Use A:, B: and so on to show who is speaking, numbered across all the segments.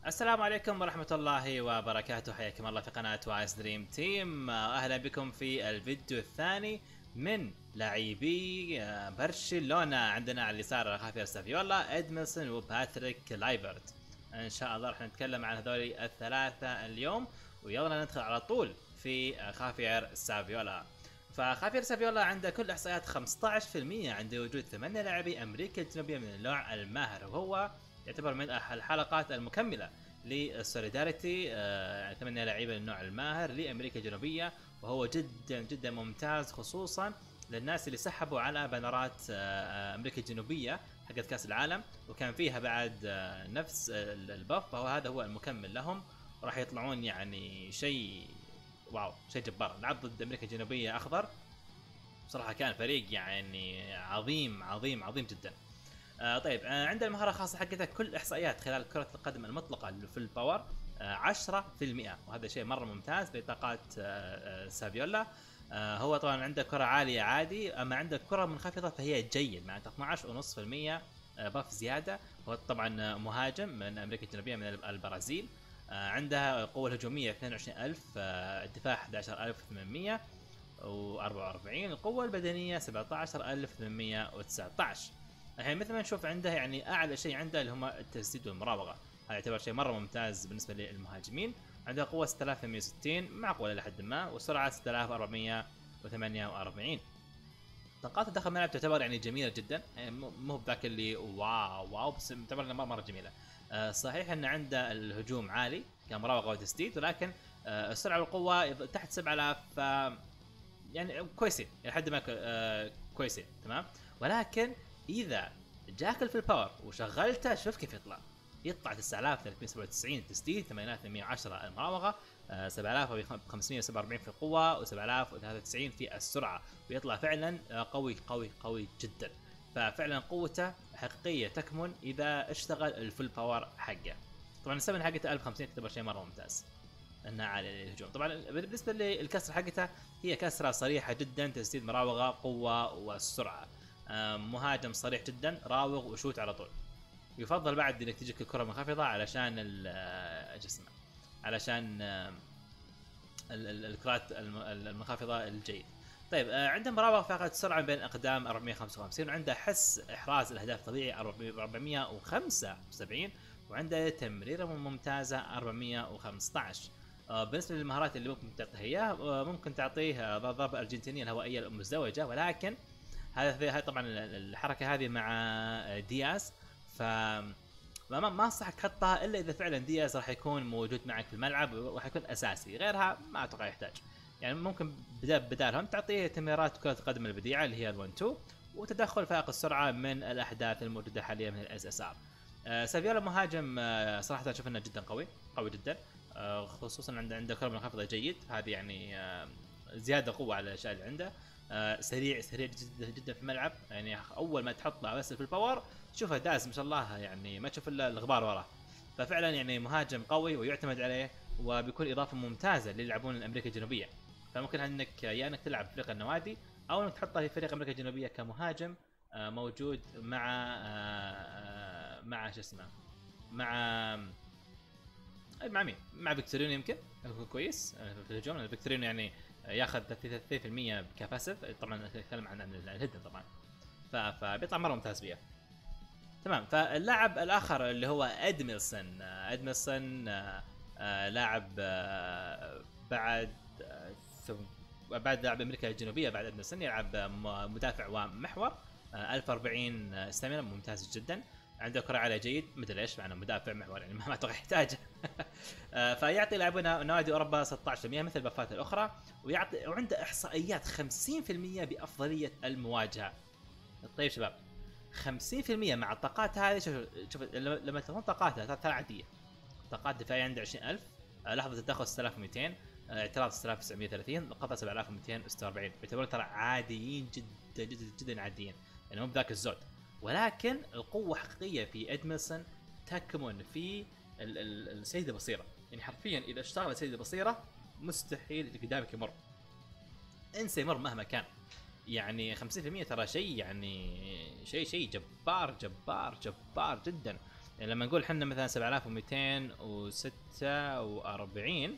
A: السلام عليكم ورحمة الله وبركاته، حياكم الله في قناة وايز دريم تيم. أهلا بكم في الفيديو الثاني من لاعبي برشلونة. عندنا على اليسار خافير سافيولا، ادميلسون وباتريك لايفرت. ان شاء الله راح نتكلم عن هذول الثلاثة اليوم، ويلا ندخل على طول في خافير سافيولا. فخافير سافيولا عنده كل احصائيات 15% عند وجود 8 لاعبي امريكا الجنوبية من النوع الماهر، وهو يعتبر من الحلقات المكمله للسوليداريتي. 8 لعيبه من النوع الماهر لامريكا الجنوبيه، وهو جدا جدا ممتاز، خصوصا للناس اللي سحبوا على بانرات امريكا الجنوبيه حقت كاس العالم، وكان فيها بعد نفس البف، فهو هذا هو المكمل لهم. وراح يطلعون يعني شيء واو، شيء جبار. لعب ضد امريكا الجنوبيه اخضر، بصراحه كان فريق يعني عظيم عظيم عظيم جدا. طيب، عندنا المهارة الخاصة حقتها كل إحصائيات خلال كرة القدم المطلقة في الباور 10%، وهذا شيء مرة ممتاز بطاقات سافيولا. هو طبعا عنده كرة عالية عادي، أما عنده كرة منخفضة فهي جيد، مع 12.5% باف زيادة. هو طبعا مهاجم من أمريكا الجنوبية من البرازيل. عندها القوة الهجومية 22,000، الدفاع 11,844، القوة البدنية 17,819. الحين مثل ما نشوف عنده يعني اعلى شيء عنده اللي هم التسديد والمراوغه، هذا يعتبر شيء مره ممتاز بالنسبه للمهاجمين. عنده قوه 6160 معقوله لحد ما، وسرعه 6448. طاقات داخل الملعب تعتبر يعني جميله جدا، يعني مو بذاك اللي واو واو، بس تعتبر انها مره جميله. صحيح ان عنده الهجوم عالي كمراوغه وتسديد، ولكن السرعه والقوه تحت 7000، يعني كويسين الى حد ما، كويسين تمام. ولكن اذا جاكل في الباور وشغلته، شوف كيف يطلع 9397 تسديد، 8110 المراوغه، 7547 في القوه، و7093 في السرعه، ويطلع فعلا قوي قوي قوي جدا. ففعلا قوته حقيقيه تكمن اذا اشتغل الفول باور حقه. طبعا السمن حقته 1050 تعتبر شيء مره ممتاز انها عاليه للهجوم. طبعا بالنسبه للكسره حقتها، هي كسره صريحه جدا، تسديد، مراوغه، قوه والسرعه. مهاجم صريح جدا، راوغ وشوت على طول. يفضل بعد انك تجيك الكره منخفضه علشان جسمه، علشان الكرات المنخفضه الجيد. طيب، عنده مراوغه فاقد سرعه بين الاقدام 455، وعنده حس احراز الاهداف طبيعي 475، وعنده تمريره ممتازه 415. بالنسبه للمهارات اللي ممكن تعطيها اياه، ممكن تعطيه ضربه ارجنتينيه الهوائيه المزدوجه، ولكن هذا طبعا الحركه هذه مع دياز، ف ما انصحك تحطها الا اذا فعلا دياز راح يكون موجود معك في الملعب وراح يكون اساسي، غيرها ما اتوقع يحتاج. يعني ممكن بدالهم تعطيه تمريرات كرة القدم البديعة اللي هي ال1 2، وتدخل فائق السرعة من الاحداث الموجودة حاليا من الاس اس ار. سافيولا مهاجم صراحة اشوف انه جدا قوي قوي جدا، خصوصا عنده كرة منخفضة جيد، هذه يعني زيادة قوة على الاشياء اللي عنده. سريع جدا جدا في الملعب، يعني اول ما تحط له بس في الباور تشوفه داز ما شاء الله، يعني ما تشوف الا الغبار وراه. ففعلا يعني مهاجم قوي ويعتمد عليه، وبيكون اضافه ممتازه اللي يلعبون الامريكا الجنوبيه. فممكن انك يا انك تلعب فريق النوادي، او انك تحطه في فريق امريكا الجنوبيه كمهاجم موجود مع شو اسمه، مع مين؟ مع فيكتورينو يمكن يكون كويس في الهجوم، لان فيكتورينو يعني ياخذ 30% كباسف، طبعا نتكلم عن الهيدن طبعا، فبيطلع مره ممتاز فيها. تمام. فاللاعب الاخر اللي هو ادميلسون لاعب بعد بعد لاعب امريكا الجنوبيه، بعد ادميلسون يلعب مدافع ومحور، 1040 استامينا، ممتاز جدا. عنده كرة على جيد، مثل ايش معنى مدافع محور، يعني ما اتوقع يحتاجه. فيعطي لاعبون نوادي اوروبا 16% مثل البفات الاخرى، وعنده احصائيات 50% بافضليه المواجهه. طيب شباب، 50% مع الطاقات هذه، شوف لما تكون طاقاتها ترى عاديه. طاقات دفاعيه عنده 20,000، لحظه التدخل 6200، اعتراض 6930، قطع 7246، يعتبرون ترى عاديين جدا جدا جدا عاديين، يعني مو بذاك الزود. ولكن القوه حقيقيه في ادميلسون تكمن في السيده بصيره، يعني حرفيا اذا اشتغل سيده بصيره مستحيل اللي قدامك يمر، انسى يمر مهما كان. يعني 50% ترى شيء، يعني شيء جبار جبار جبار جدا. يعني لما نقول احنا مثلا 7246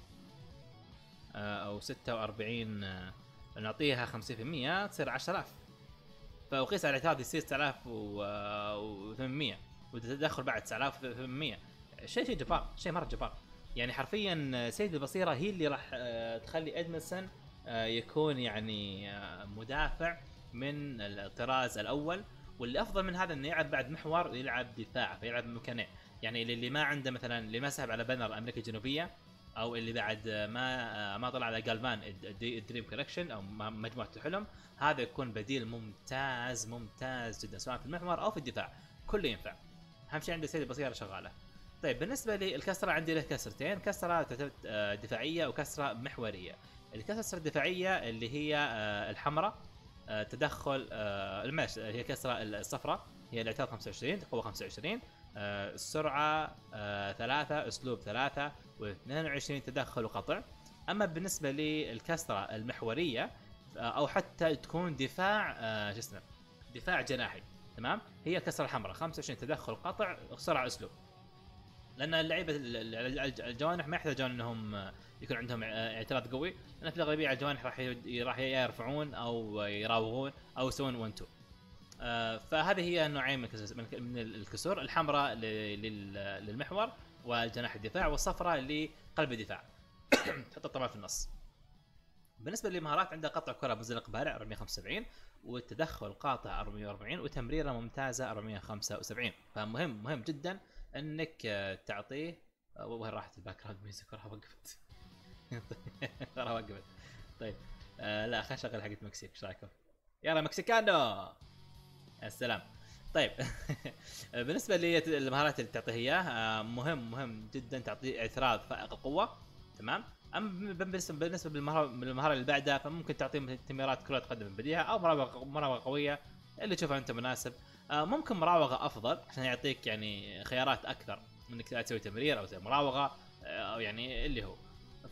A: او 46 نعطيها 50% تصير 10000. فوقيس على الاعتراض يصير 9800 وتدخل بعد 9800. شيء جبار، شيء مره جبار. يعني حرفيا سيد البصيره هي اللي راح تخلي ادمسون يكون يعني مدافع من الطراز الاول. واللي افضل من هذا انه يلعب بعد محور يلعب دفاع، فيلعب بمكانين. يعني اللي ما عنده مثلا، اللي ما سحب على بنر امريكا الجنوبيه، او اللي بعد ما طلع على جالفان الدريم كولكشن او مجموعه الحلم، هذا يكون بديل ممتاز ممتاز جدا سواء في المحور او في الدفاع، كله ينفع. اهم شيء عنده سيد البصيره شغاله. طيب بالنسبه للكسره عندي له كسرتين، كسره دفاعيه وكسره محوريه. الكسره الدفاعيه اللي هي الحمراء، تدخل الماش، هي كسره الصفراء، هي الاعتراض 25 قوه 25، السرعه 3، اسلوب 3، و22 تدخل وقطع. اما بالنسبه للكسره المحوريه او حتى تكون دفاع شو اسمه، دفاع جناحي، تمام، هي الكسره الحمراء 25 تدخل قطع سرعه اسلوب. لان اللعيبه الجوانح ما يحتاجون انهم يكون عندهم اعتراض قوي، لان في الاغلبيه على الجوانح راح يرفعون او يراوغون او يسوون 1 2. فهذه هي النوعين من الكسور، الحمراء للمحور والجناح الدفاع، والصفراء لقلب الدفاع. تحط طبعا في النص. بالنسبه للمهارات عنده قطع كره مزلق بارع 475، والتدخل قاطع 440، وتمريره ممتازه 475. فمهم مهم جدا انك تعطيه. وين راحت الباك جراوند ميوزك؟ وراها وقفت. وراها وقفت. طيب لا خلينا نشغل حقت مكسيك، ايش رايكم؟ يلا مكسيكانو السلام. طيب بالنسبه للمهارات اللي تعطيه اياه، مهم جدا تعطيه اعتراض فائق القوه، تمام. اما بالنسبه للمهاره اللي بعدها، فممكن تعطيه تمريرات كره قدم بديهه، او مراوغه قويه اللي تشوفها انت مناسب. ممكن مراوغه افضل عشان يعطيك يعني خيارات اكثر انك تسوي تمرير او زي مراوغه، او يعني اللي هو.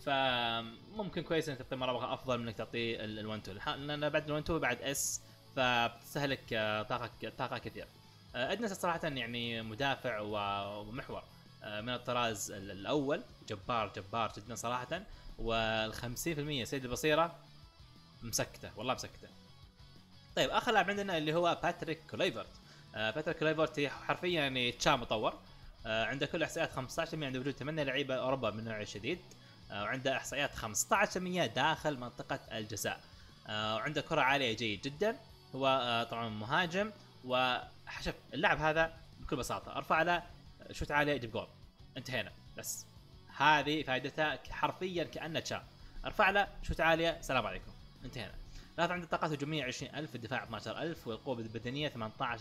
A: فممكن كويس انك تعطي مراوغه افضل من انك تعطيه ال1 2، لان بعد ال1 2 بعد اس فبتستهلك طاقه كثير. ادنس صراحه يعني مدافع ومحور من الطراز الاول، جبار جدا صراحه. وال50% سيد البصيره مسكته، والله مسكته. طيب اخر لاعب عندنا اللي هو باتريك كولايفرت. باتريك كولايفرت حرفيا يعني تشا مطور. عنده كل احصائيات 15% عند وجود 8 لعيبه اوروبا من النوع الشديد، وعنده احصائيات 15% داخل منطقه الجزاء، وعنده كره عاليه جيد جدا. هو طبعا مهاجم. وشوف اللاعب هذا بكل بساطه ارفع له شوت عاليه يجيب جول، انتهينا. بس هذه فائدتها حرفيا كانه تشا، ارفع له شوت عاليه سلام عليكم، انتهينا. لاحظ عنده طاقات هجوميه 20000، الدفاع 12000، والقوه البدنيه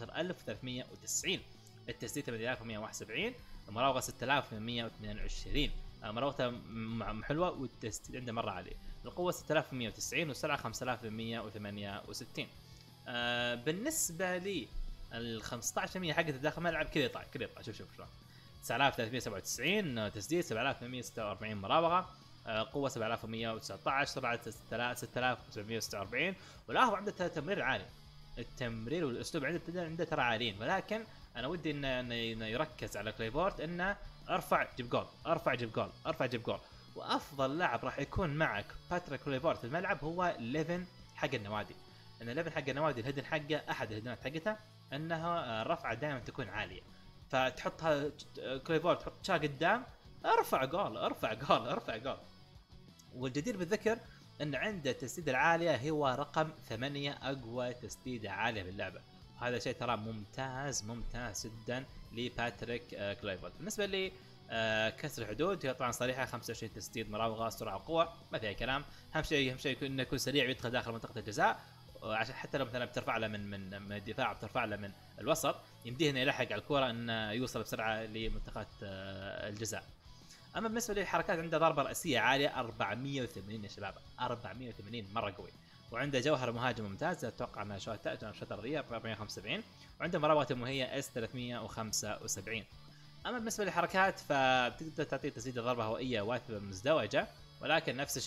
A: 18390، التسديد 8171، المراوغه 6122. مراوغته حلوه، والتسديد عنده مره عالي. القوه 6190، والسرعه 5168. بالنسبه لي ال 15% حقت داخل الملعب كذا يطلع شوف شلون. 9397 تسديد، 7846 مراوغه، قوه 7119، سرعه 6746. ولاحظ عنده تمرير عالي، التمرير والاسلوب عنده ترى عاليين. ولكن انا ودي انه يركز على كليفورت، انه ارفع جيب جول، ارفع جيب جول، ارفع جيب جول. وافضل لاعب راح يكون معك باتريك كليفورت في الملعب هو ليفن حق النوادي. ان ليفن حق النوادي الهدن حقه، احد الهدنات حقته انه الرفعه دائما تكون عاليه، فتحطها كليفورت تحط شا قدام، ارفع جول ارفع جول ارفع جول. والجدير بالذكر ان عنده التسديده العاليه، هو رقم 8 اقوى تسديده عاليه باللعبه. وهذا شيء ترى ممتاز جدا لباتريك كليفورت. بالنسبه لي كسر الحدود، هي طبعا صريحه 25 تسديد، مراوغه، سرعه وقوه، ما فيها كلام. اهم شيء انه يكون سريع ويدخل داخل منطقه الجزاء، عشان حتى لو مثلا بترفع له من الدفاع، بترفع له من الوسط، يمديه انه يلحق على الكره، انه يوصل بسرعه لمنطقه الجزاء. اما بالنسبه للحركات، عنده ضربه راسيه عاليه 480 يا شباب، 480 مره قوي. وعنده جوهر مهاجم ممتاز، اتوقع انها شوت ارضيه 475. وعنده مراوغه مهيه اس 375. اما بالنسبه للحركات، فبتقدر تعطي تسديده ضربه هوائيه واثبه مزدوجه، ولكن نفس الشيء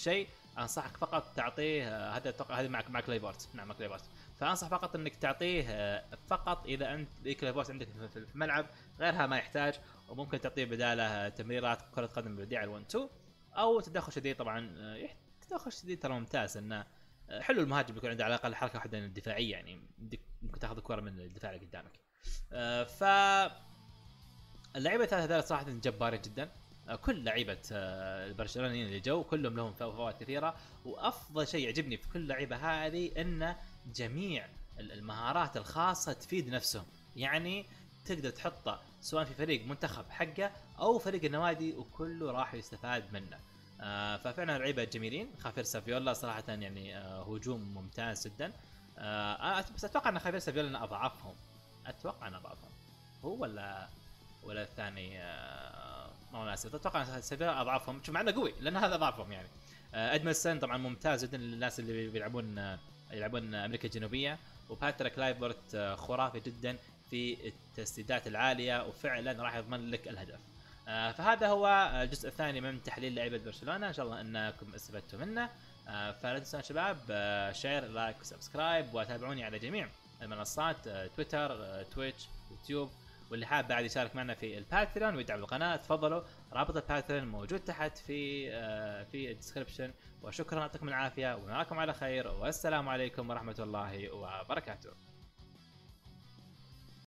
A: انصحك فقط تعطيه هذا اتوقع هذه معك كليبورت، نعم معك كليبورت، فانصح فقط انك تعطيه فقط اذا انت كليبورت عندك في الملعب، غيرها ما يحتاج. وممكن تعطيه بداله تمريرات كره قدم بديع ال1 2 او تدخل شديد. طبعا تدخل شديد ترى ممتاز، انه حلو المهاجم يكون عنده على الاقل حركه واحده دفاعيه، يعني ممكن تاخذ الكره من الدفاع اللي قدامك. ف اللعيبه الثلاثه هذول صراحه جبارين جدا. كل لعيبه البرشلونيين اللي جو كلهم لهم فوائد كثيره، وافضل شيء يعجبني في كل لعيبه هذه ان جميع المهارات الخاصه تفيد نفسهم. يعني تقدر تحطه سواء في فريق منتخب حقه او فريق النوادي وكله راح يستفاد منه. ففعلا لعيبه جميلين. خافير سافيولا صراحه يعني هجوم ممتاز جدا. بس اتوقع ان خافير سافيولا اضعفهم، اتوقع ان اضعفهم هو ولا الثاني ما ناسي. اتوقع سافيولا اضعفهم، شوف مع انه قوي لان هذا اضعفهم يعني. ادملسون طبعا ممتاز جدا للناس اللي يلعبون امريكا الجنوبيه. وباتريك كلايفورت خرافي جدا في التسديدات العاليه، وفعلا راح يضمن لك الهدف. فهذا هو الجزء الثاني من تحليل لعيبه برشلونه، ان شاء الله انكم استفدتوا منه. فلا تنسون شباب شير لايك وسبسكرايب، وتابعوني على جميع المنصات، تويتر تويتش يوتيوب. واللي حاب بعد يشارك معنا في الباتريون ويدعم القناه تفضلوا، رابط الباتريون موجود تحت في الديسكربشن. وشكرا، يعطيكم العافيه ونراكم على خير، والسلام عليكم ورحمه الله وبركاته.